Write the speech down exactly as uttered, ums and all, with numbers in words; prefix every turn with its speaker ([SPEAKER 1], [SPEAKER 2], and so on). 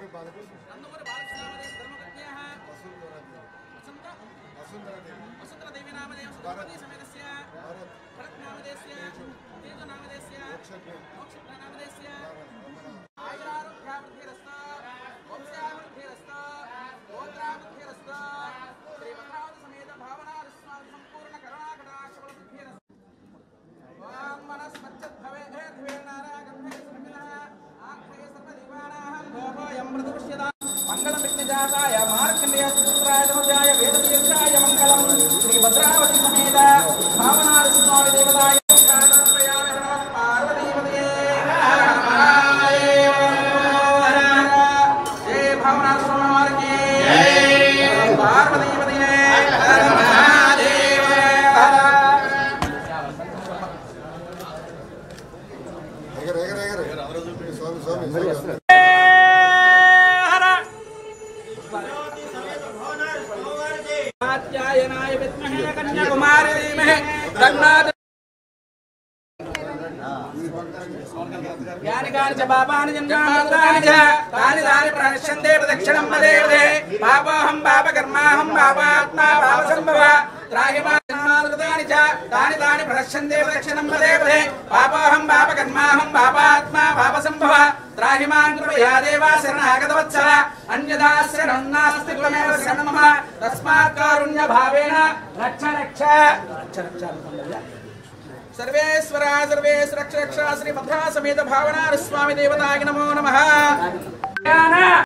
[SPEAKER 1] నందమూరి బాలకృష్ణామదేవ ధర్మకన్యాః వసంత వసుంధర దేవి నామదేవ సుగణపతి సమేతస్య భరత్ నామదేస్య తేజ నామదేస్య మోక్షప్ర నామదేస్య ఆయురారోగ్యావృద్ధిరస్తా వంశావృద్ధిరస్తా గోత్రావృద్ధిరస్తా శ్రీ భద్రావతి సమేత భావనారస్వామి సంపూర్ణ కరుణాకటాక్షబలబుద్ధిరస్తా ఓం మనస్మచ్చద్భవే ధ్వేనారాగంధే సర్వినః ఆఖ్యే సర్వదీవానాః గోపయం ప్రతిపశ్యతా మంగళం విఘ్నజాతాయ మార్కండేయ సుపుత్రాయ ధనుజాయ వేదతీర్థాయ మంగళం శ్రీ భద్రావతి సమేత భావనారస్వామి దేవతాయ పార్వతీపతయే జయ భావనారస్వామి వారికి పార్వతీపతయే विद्महे कन्याकुमारी धीमहि तन्नो यानि कानि च पापानि जन्मान्तराणि च तानि तानि प्रणश्यन्ते प्रदक्षिणं पदेवदे पापोऽहं पापकर्माहं पापात्मा पापसम्भवः त्राहि मां जन्मान्तराणि च तानि तानि प्रणश्यन्ते प्रदक्षिणं पदेवदे पापोऽहं पापकर्माहं पापात्मा पापसम्भवः त्राहि मां कृपया देवा शरणागतवत्सः अन्यथा शरणं नास्ति त्वमेव शरणं मम तस्मात् कारुण्यभावेन रक्ष रक्ष रक्ष रक्ष सर्वेश्वरा सर्वेश रक्ष रक्षा श्री भद्रा समेत भावनारस्वामी देवताय नमो नमः।